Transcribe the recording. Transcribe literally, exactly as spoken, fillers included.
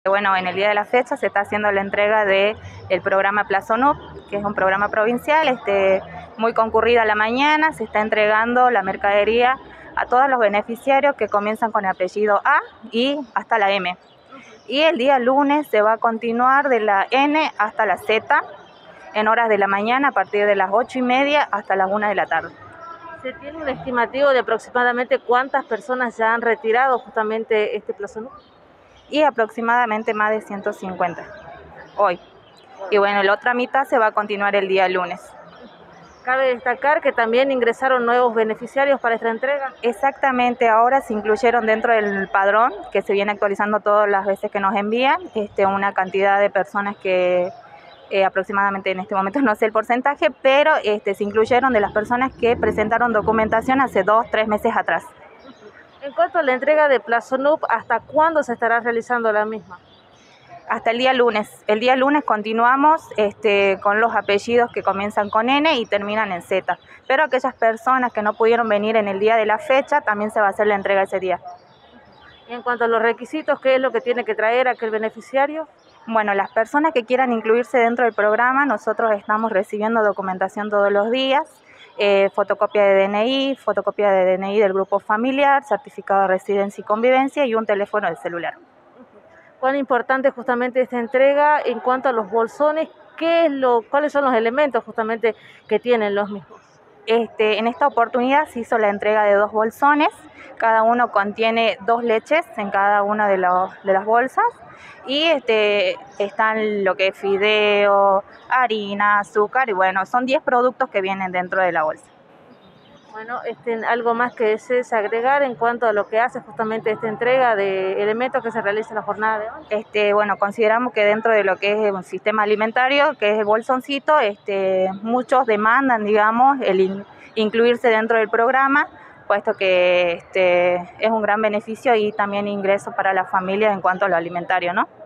Bueno, en el día de la fecha se está haciendo la entrega del programa Plazo N U P, que es un programa provincial, este, muy concurrida a la mañana. Se está entregando la mercadería a todos los beneficiarios que comienzan con el apellido A y hasta la M. Y el día lunes se va a continuar de la N hasta la Z, en horas de la mañana, a partir de las ocho y media hasta las una de la tarde. ¿Se tiene un estimativo de aproximadamente cuántas personas ya han retirado justamente este Plazo N U P? Y aproximadamente más de ciento cincuenta hoy. Y bueno, la otra mitad se va a continuar el día lunes. Cabe destacar que también ingresaron nuevos beneficiarios para esta entrega. Exactamente, ahora se incluyeron dentro del padrón, que se viene actualizando todas las veces que nos envían, este, una cantidad de personas que eh, aproximadamente en este momento no sé el porcentaje, pero este, se incluyeron de las personas que presentaron documentación hace dos, tres meses atrás. En cuanto a la entrega de Plazo N U P, ¿hasta cuándo se estará realizando la misma? Hasta el día lunes. El día lunes continuamos este, con los apellidos que comienzan con N y terminan en Z. Pero aquellas personas que no pudieron venir en el día de la fecha, también se va a hacer la entrega ese día. Y en cuanto a los requisitos, ¿qué es lo que tiene que traer aquel beneficiario? Bueno, las personas que quieran incluirse dentro del programa, nosotros estamos recibiendo documentación todos los días. Eh, fotocopia de D N I, fotocopia de D N I del grupo familiar, certificado de residencia y convivencia y un teléfono de celular. ¿Cuán importante justamente esta entrega en cuanto a los bolsones? ¿Qué es lo, ¿Cuáles son los elementos justamente que tienen los mismos? Este, en esta oportunidad se hizo la entrega de dos bolsones, cada uno contiene dos leches en cada una de, los, de las bolsas y este, están lo que es fideo, harina, azúcar y bueno, son diez productos que vienen dentro de la bolsa. Bueno, este, algo más que desees agregar en cuanto a lo que hace justamente esta entrega de elementos que se realiza en la jornada de hoy. Este, bueno, consideramos que dentro de lo que es un sistema alimentario, que es el bolsoncito, este, muchos demandan, digamos, el in, incluirse dentro del programa, puesto que este, es un gran beneficio y también ingreso para la familia en cuanto a lo alimentario, ¿no?